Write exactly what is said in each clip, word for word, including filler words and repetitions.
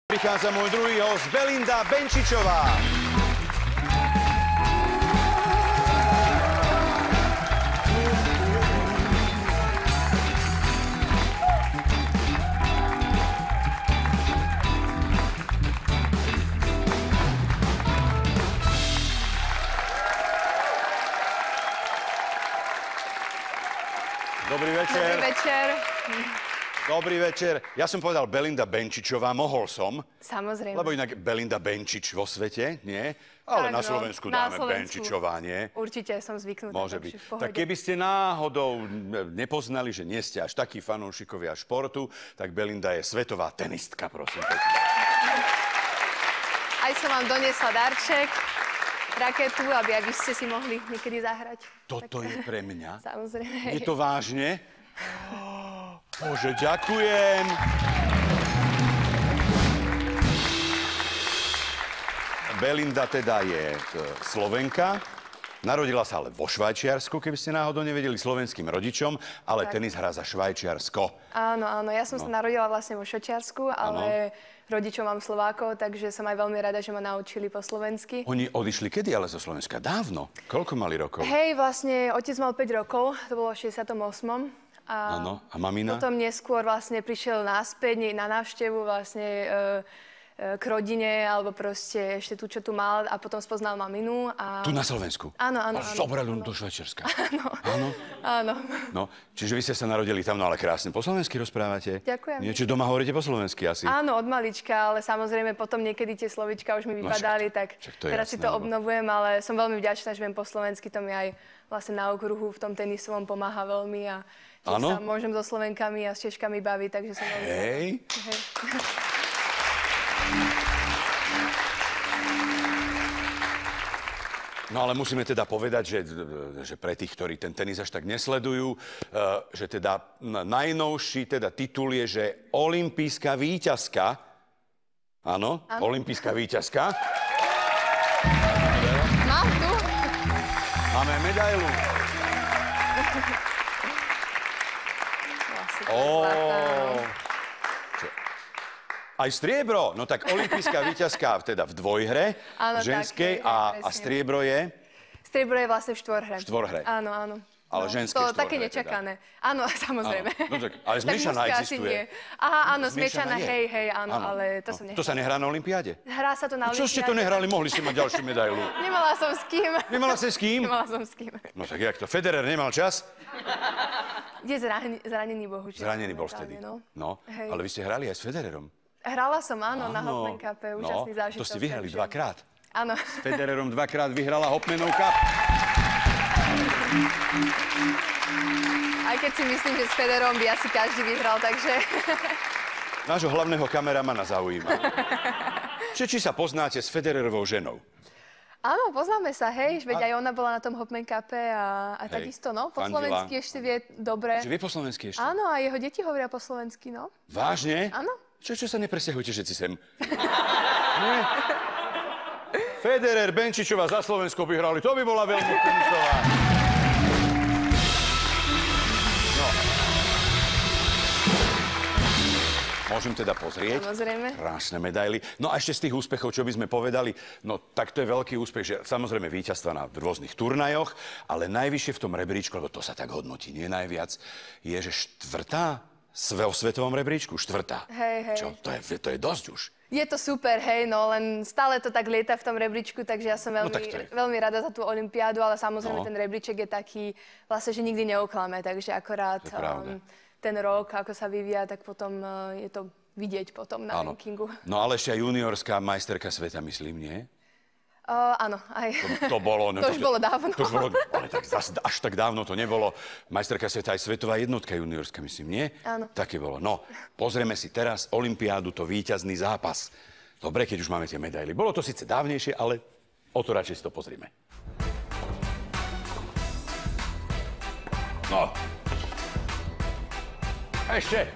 Prichádza môj druhý host, Belinda Benčičová. Dobrý večer. Dobrý večer. Dobrý večer. Ja som povedal Belinda Benčičová, mohol som. Samozrejme. Lebo inak Belinda Benčič vo svete, nie? Ale tak, na no, Slovensku na dáme Slovensku. Benčičová, nie? Určite som zvyknutá. Môže byť. Tak keby ste náhodou nepoznali, že nie ste až takí fanúšikovia športu, tak Belinda je svetová tenistka, prosím. Aj som vám doniesla darček, raketu, aby aj vy ste si mohli niekedy zahrať. Toto tak je pre mňa? Samozrejme. Je to vážne? Bože, ďakujem. Belinda teda je Slovenka. Narodila sa ale vo Švajčiarsku, keby ste náhodou nevedeli, slovenským rodičom, ale tak. Tenis hrá za Švajčiarsko. Áno, áno. Ja som no. sa narodila vlastne vo Švajčiarsku, ale áno. rodičov mám Slovákov, takže som aj veľmi rada, že ma naučili po slovensky. Oni odišli kedy ale zo Slovenska? Dávno. Koľko mali rokov? Hej, vlastne otec mal päť rokov, to bolo v šesťdesiatom ôsmom. A, áno. A mamina? Potom neskôr vlastne prišiel naspäť na návštevu vlastne e, e, k rodine, alebo proste ešte tu, čo tu mal, a potom spoznal maminu. A... Tu na Slovensku? Áno, áno. A zobrali do Švajčiarska? Áno. Áno? Áno. No, čiže vy ste sa narodili tam, no ale krásne po slovensky rozprávate. Ďakujem. Niečo doma hovoríte po slovensky asi? Áno, od malička, ale samozrejme potom niekedy tie slovíčka už mi vypadali, no, však, tak však teraz jasné, si to lebo... obnovujem, ale som veľmi vďačná, že viem po slovensky, to mi aj vlastne na okruhu v tom tenisovom pomáha veľmi a že sa môžem so Slovenkami a s Češkami baviť, takže som veľmi... Hej. Hej. No ale musíme teda povedať, že, že pre tých, ktorí ten tenis až tak nesledujú, že teda najnovší teda titul je, že olympijská víťazka. Áno, olympijská víťazka. Mám tu. Máme medailu. Oh. Aj striebro, no tak olympijská víťazka teda v dvojhre, áno, ženskej, tak, a, a striebro je? Striebro je vlastne v štvorhre. V štvorhre. Áno, áno. Ale no, ženské to štvorhre. Také nečakané. Teda. Áno, samozrejme. Áno. No tak, ale zmiešaná existuje. Aha, áno, zmiešaná, hej, hej, áno, áno, ale to no. som nechcela. To sa nehrá na olympiáde? Hrá sa to na olympiáde. Čo ste to nehrali? Mohli ste mať ďalšiu medailu. Nemala som s kým. Nemala ste s kým? Nemala som s kým. No tak jak to? Federer nemal čas? Je zranený, zranený bohužiaľ. Zranený bol vtedy. No, no ale vy ste hrali aj s Federerom. Hrala som, áno, áno. na Hopman Cupe, úžasný no, zážitok. To ste vyhrali takže... dvakrát. Áno. S Federerom dvakrát vyhrala Hopmanov Cup. Aj keď si myslím, že s Federerom by asi každý vyhral, takže... Nášho hlavného kameramana zaujíma. Čiže či sa poznáte s Federerovou ženou? Áno, poznáme sa, hej, veď aj ona bola na tom Hopman Cupe a, a takisto, no, po fandila. slovensky ešte vie dobre. Že vie po slovensky ešte? Áno, a jeho deti hovoria po slovensky, no. Vážne? Áno. Čo, čo sa nepresťahujte všetci sem? Nie? Federer, Benčičová za Slovensko by hrali, to by bola veľmi tenisová. No. Môžem teda pozrieť? Samozrejme. Krásne medaily. No a ešte z tých úspechov, čo by sme povedali, no tak to je veľký úspech, že samozrejme víťazstva na rôznych turnajoch, ale najvyššie v tom rebríčku, lebo to sa tak hodnotí, nie najviac, je, že štvrtá vo svetovom rebríčku, štvrtá. Hej, hej. Čo, to je, to je dosť už. Je to super, hej, no len stále to tak lieta v tom rebríčku, takže ja som veľmi, no, veľmi rada za tú olympiádu, ale samozrejme no. ten rebríček je taký, vlastne, že nikdy neoklame, takže akorát um, ten rok, ako sa vyvíja, tak potom uh, je to vidieť potom na áno. rankingu. No ale ešte aj juniorská majsterka sveta, myslím, nie? Uh, áno, aj. To, to bolo... No, to už bolo dávno. To už bolo, ale tak zase až tak dávno to nebolo. Majsterka sveta aj svetová jednotka juniorska, myslím, nie? Áno. Také bolo. No, pozrieme si teraz olympiádu, to víťazný zápas. Dobre, keď už máme tie medaily. Bolo to síce dávnejšie, ale o to radšej si to pozrime. No. Ešte.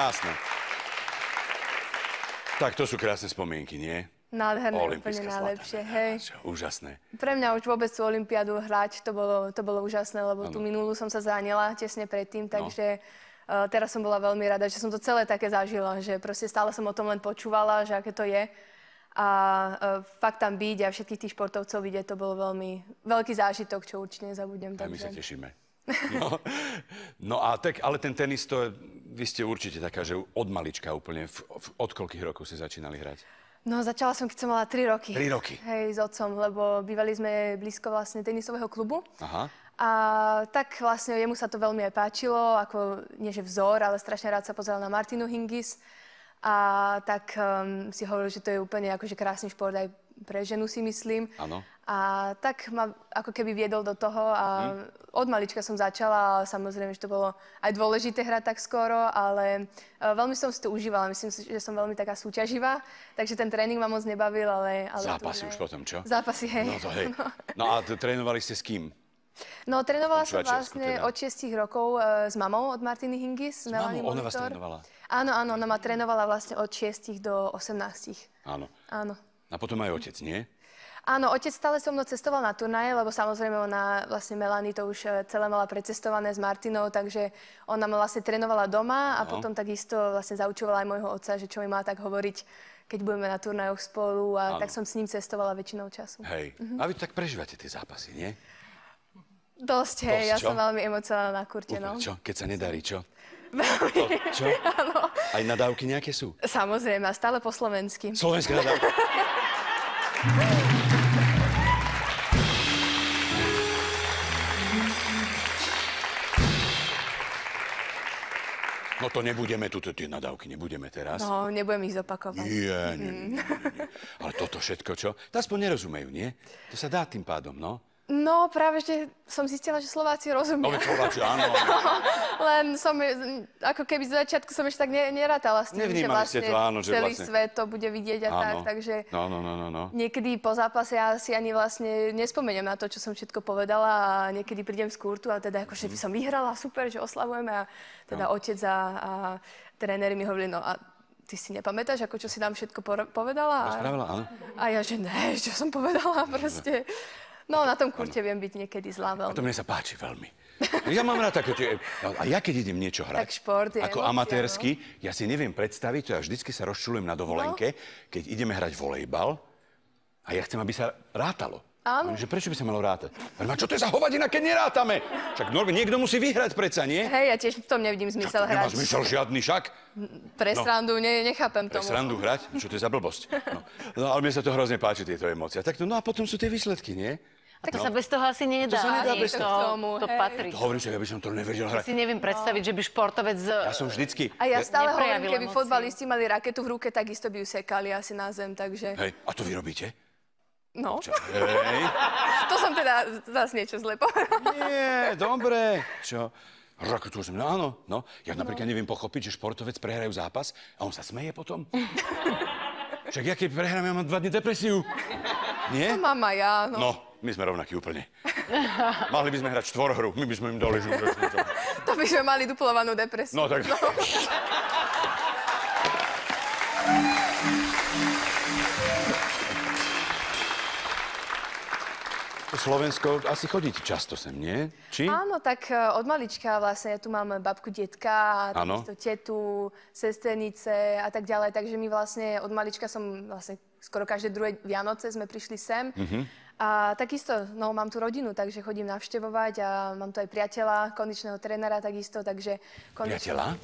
krásne. Tak to sú krásne spomienky, nie? Nádherné, úplne najlepšie, hej. Úžasné. Pre mňa už vôbec tú olympiádu hrať, to bolo, to bolo úžasné, lebo ano. Tú minulú som sa zranila tesne predtým, takže no. uh, teraz som bola veľmi rada, že som to celé také zažila, že proste stále som o tom len počúvala, že aké to je. A uh, fakt tam byť a všetkých tých športovcov vidieť, to bol veľmi veľký zážitok, čo určite nezabudnem. A my sa tešíme. No, no a tak, ale ten tenis, to vy ste určite taká, že od malička úplne, v, v, od koľkých rokov ste začínali hrať? No, začala som, keď som mala tri roky. tri roky? Hej, s otcom, lebo bývali sme blízko vlastne tenisového klubu. Aha. A tak vlastne jemu sa to veľmi aj páčilo, ako nie že vzor, ale strašne rád sa pozeral na Martinu Hingis. A tak um, si hovoril, že to je úplne akože krásny šport aj pre ženu, si myslím. Áno. A tak ma ako keby viedol do toho a hmm. od malička som začala a samozrejme, že to bolo aj dôležité hrať tak skoro, ale uh, veľmi som si to užívala. Myslím si, že som veľmi taká súťaživá, takže ten tréning ma moc nebavil, ale... ale Zápasy už potom, čo? Zápasy, hej. No, to, hej. No a trénovali ste s kým? No, trénovala som vlastne teda. od šiestich rokov uh, s mamou od Martiny Hingis. S mamou? Ona vás trénovala? Áno, áno, ona ma trénovala vlastne od šiestich do osemnástich. Áno. Áno. A potom aj otec, nie? Áno, otec stále so mnou cestoval na turnaje, lebo samozrejme ona, vlastne Melanie to už celé mala precestované s Martinou, takže ona ma vlastne trénovala doma a no. potom takisto vlastne zaučovala aj môjho otca, že čo mi má tak hovoriť, keď budeme na turnajoch spolu a ano. Tak som s ním cestovala väčšinou času. Hej, mhm. A vy tak prežívate tie zápasy, nie? Dosť, hej, Dosť, ja čo? som veľmi emocionálna na kurte, no. Čo? Keď sa nedarí, čo? Veľmi. To, čo? Áno. Aj nadávky nejaké sú? Samozrejme, a stále po slovensky. Slovenské nadávky? No to nebudeme, tu tie nadávky nebudeme teraz. No, nebudem ich zopakovať. Nie, nie, nie, nie, nie. Ale toto všetko, čo? To aspoň nerozumejú, nie? To sa dá tým pádom, no? No, práve, že som zistila, že Slováci rozumejú. No, Slováci, áno. Len som, ako keby z začiatku som ešte tak ne, nerátala s tým, že vlastne, to, áno, že celý vlastne... svet to bude vidieť a áno. tak, takže no, no, no, no, no. niekedy po zápase ja si ani vlastne nespomeniem na to, čo som všetko povedala a niekedy prídem z kurtu a teda akože mm. som vyhrala, super, že oslavujeme a teda no. otec a, a tréneri mi hovorili, no a ty si nepamätáš, ako čo si nám všetko povedala? Rozprávala, áno. A ja, že ne, čo som povedala, proste... No, na tom kurte ano. Viem byť niekedy zlá veľmi. A to mne sa páči veľmi. Ja mám rád také, a ja keď idem niečo hrať, tak šport je ako emocia, amatérsky, no? Ja si neviem predstaviť, to ja vždycky sa rozčulujem na dovolenke, no? Keď ideme hrať volejbal a ja chcem, aby sa rátalo. Áno. Že prečo by sa malo rátať? A čo to je za hovadina, keď nerátame? Však niekto musí vyhrať predsa, nie? Hej, ja tiež v tom nevidím zmysel hrať. Nemá zmysel žiadny však? Pre srandu, no. ne, nechápem tomu. Pre srandu hrať? Čo to je za blbosť? No, no ale mne sa to hrozne páči, tieto emócie. Tak to, no a potom sú tie výsledky, nie? Tak to no. sa bez toho asi nedá. To sa nedá bez toho. Tomu, to patrí. To hovorím si, ja by som to nevedel hrať. Ja si neviem predstaviť, no. že by športovec... Ja som vždycky... A ja stále hovorím, keby emócie. Fotbalisti mali raketu v ruke, takisto by ju sekali asi na zem, takže... Hej, a to vy robíte? No. Hej. To som teda zase niečo zle povedala. Nie, dobre. Čo? Raketu som... No áno, no. Ja napríklad neviem pochopiť, že športovec prehrajú zápas a on sa smeje potom. Však ja keď prehrám, ja mám dva dny depresiu. Nie? To mám aj ja, no. No, my sme rovnakí úplne. Mali by sme hrať štvorhru, my by sme im dali žúžu. To by sme mali duplovanú depresiu. No tak... No. Slovensko, asi chodíte často sem, nie? Či? Áno, tak od malička vlastne, ja tu mám babku, detka, takisto tetu, sesternice a tak ďalej, takže my vlastne od malička som vlastne skoro každé druhé Vianoce sme prišli sem. Mm-hmm. A takisto, no mám tu rodinu, takže chodím navštevovať a mám tu aj priateľa, kondičného trénera takisto, takže... Priateľa?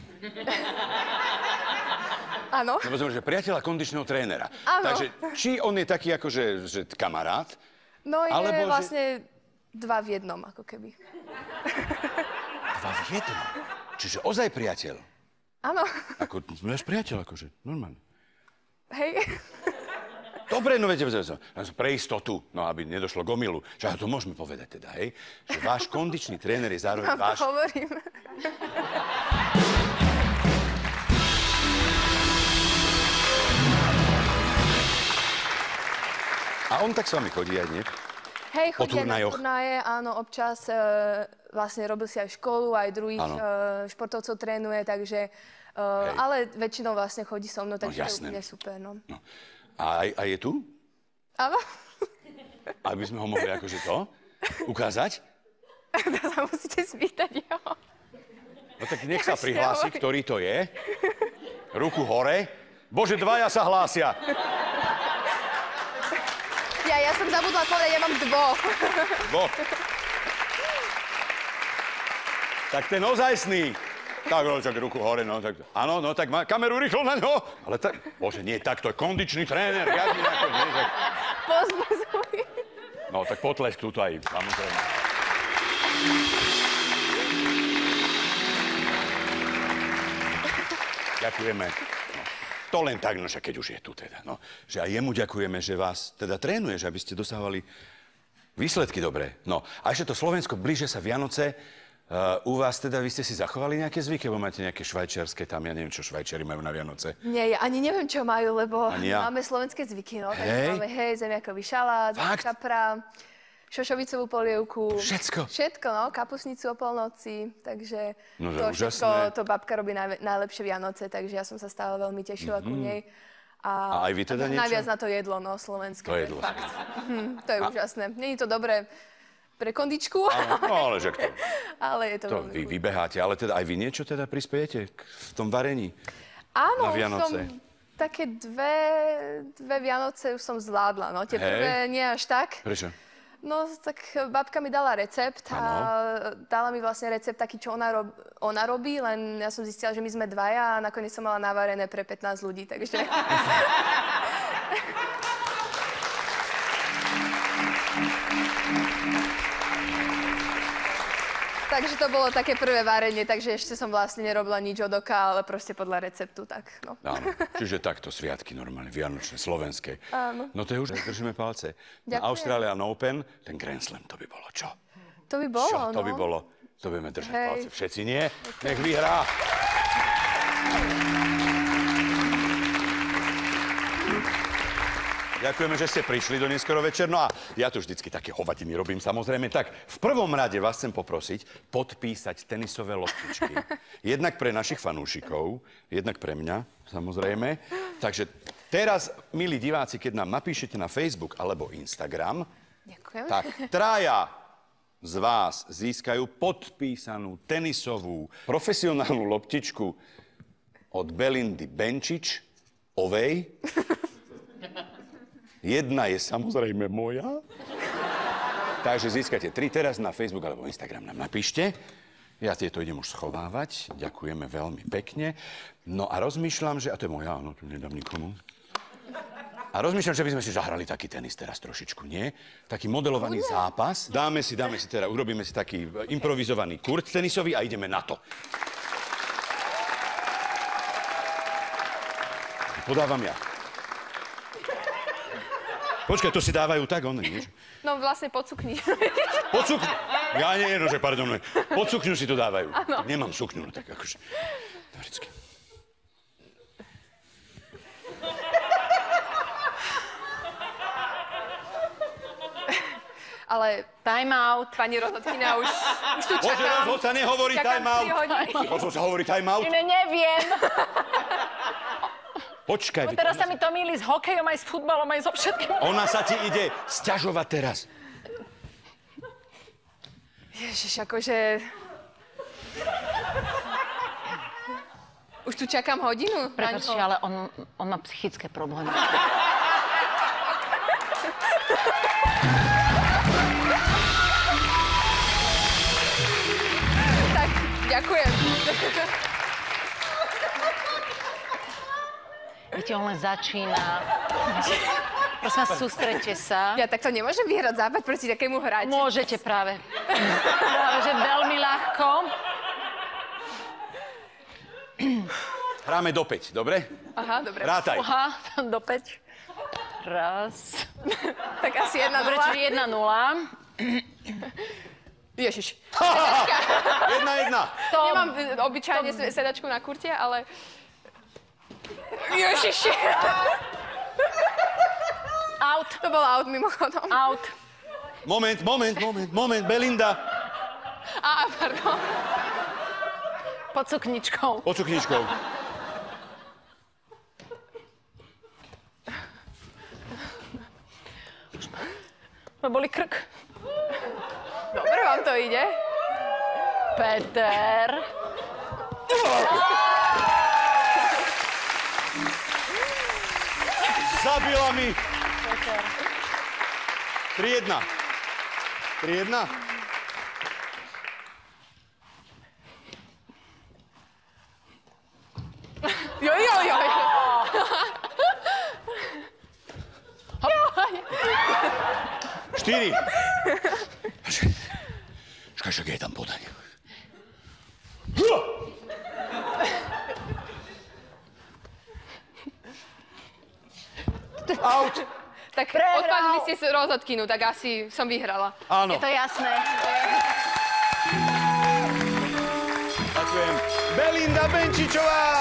Áno. No, že priateľa kondičného trénera. Áno. Takže či on je taký akože že kamarát, no je alebo, vlastne že... dva v jednom, ako keby. Dva v jednom? Čiže ozaj priateľ? Áno. Ako, máš priateľ, akože, normálne. Hej. Dobre, no viete, pre istotu, no aby nedošlo k omylu, že to môžeme povedať teda, hej, že váš kondičný tréner je zároveň Mám váš... to hovorím. A on tak s vami chodí aj, nie? Hej, chodí aj na turnaje, áno, občas e, vlastne robil si aj školu, aj druhých e, športovcov trénuje, takže Uh, ale väčšinou vlastne chodí so mnou, takže no, to je úplne super. No. No. A, a je tu? Áno. Aby sme ho mohli akože to ukázať? To sa musíte spýtať, jo. No tak nech sa prihlási, ktorý to je. Ruku hore. Bože, dvaja sa hlásia. Ja, ja som zabudla povedať, ja mám dvoch. Dvoch. Tak ten ozajstný. Tak, no, tak ruku hore, no, tak, áno, no, tak má kameru rýchlo na ňo. Ale tak, bože, nie, tak, to je kondičný tréner, riadný ako, nie, tak. Pozbuzuj. No, tak potlesk tuto aj, samozrejme. Ďakujeme. No, to len tak, no, že keď už je tu teda, no. Že aj jemu ďakujeme, že vás teda trénuje, že aby ste dosávali výsledky dobré. No, a ešte to Slovensko, blíže sa Vianoce. Uh, u vás teda, vy ste si zachovali nejaké zvyky, alebo máte nejaké švajčiarske tam, ja neviem, čo Švajčiari majú na Vianoce? Nie, ja ani neviem, čo majú, lebo ja. máme slovenské zvyky, no. Hej. Takže máme, hej, zemiakový šalát, kapra, šošovicovú polievku. Všetko? Všetko, no, kapusnicu o polnoci, takže no, to úžasné. všetko, to babka robí najve, najlepšie Vianoce, takže ja som sa stále veľmi tešila mm-hmm. ku nej. A, a aj vy teda niečo? Najviac na to jedlo, no, slovenské. To jedlo. Fakt. Hm, to je a... úžasné. Nie je to dobré pre kondičku. Áno, no, ale že to... ale je to, to vy vybeháte, ale teda aj vy niečo teda prispiejete v tom varení? Áno, na Vianoce? som také dve, dve Vianoce už som zvládla, no. Tie Hej. prvé nie až tak. Prečo? No, tak babka mi dala recept a ano. dala mi vlastne recept taký, čo ona, rob, ona robí, len ja som zistila, že my sme dvaja a nakoniec som mala navarené pre pätnásť ľudí, takže... Takže to bolo také prvé varenie, takže ešte som vlastne nerobila nič od oka, ale proste podľa receptu, tak no. Áno, čiže takto sviatky normálne, vianočné, slovenské. Áno. No to je už, držíme palce. Ďakujem. Na Australian Open, ten Grand Slam, to by bolo čo? To by bolo, čo? no. To by bolo, to budeme držať Hej. palce. Všetci nie? Nech vyhrá. Ďakujeme, že ste prišli do neskoro večer. No a ja tu vždycky také hovadiny robím, samozrejme. Tak v prvom rade vás chcem poprosiť podpísať tenisové loptičky. Jednak pre našich fanúšikov, jednak pre mňa, samozrejme. Takže teraz, milí diváci, keď nám napíšete na Facebook alebo Instagram, Ďakujem. tak traja z vás získajú podpísanú tenisovú profesionálnu loptičku od Belindy Benčič, ovej. Jedna je samozrejme moja. Takže získate tri teraz na Facebook alebo Instagram nám napíšte. Ja tieto idem už schovávať. Ďakujeme veľmi pekne. No a rozmýšľam, že... A to je moja, áno, tu nedám nikomu. A rozmýšľam, že by sme si zahrali taký tenis teraz trošičku, nie? Taký modelovaný zápas. Dáme si, dáme si teda, urobíme si taký improvizovaný kurt tenisový a ideme na to. Podávam ja. Počkaj, to si dávajú tak, on nie? No vlastne pod sukni. Pod sukňu? Ja nie, no, že pardon. Pod sukňu si to dávajú. Áno. Nemám sukňu, no tak akože... Vždycky. Ale time out. Pani rozhodkyňa už, už tu Bože, čakám. rozhod sa nehovorí Čakám time out. tri hodiny. Rozhod sa hovorí time out. Ne, neviem. Počkaj. No teraz sa mi to mýli s hokejom, aj s futbalom, aj so všetkým. Ona sa ti ide sťažovať teraz. Ježiš, akože... Už tu čakám hodinu? Prepáčte, ale on, on má psychické problémy. Tak, ďakujem. Viete, on len začína. Prosím vás, sústreďte sa. Ja takto nemôžem vyhrať západ proti takému hráči. Môžete práve. Práve, že veľmi ľahko. Hráme do päť, dobre? Aha, dobre. Rátaj. Aha, do päť. Raz. Tak asi jedna Dobre, nula. čiže jedna nula. Ježiš. Jedna, jedna. To... Nemám obyčajne sedačku na kurte, ale... Ježiši. Out. To bol out mimochodom. Out. Moment, moment, moment, moment, Belinda. Á, pardon. Pod sukničkou. Pod sukničkou. Ma boli krk. Dobre vám to ide. Peter. Zabila mi. Peter. tri jedna. tri jedna. Joj, joj, joj. štyri. Škaj, však je tam podaň. Out. Tak odpadli ste z rozhodkynu, tak asi som vyhrala. Áno. Je to jasné. Ďakujem. Belinda Benčičová!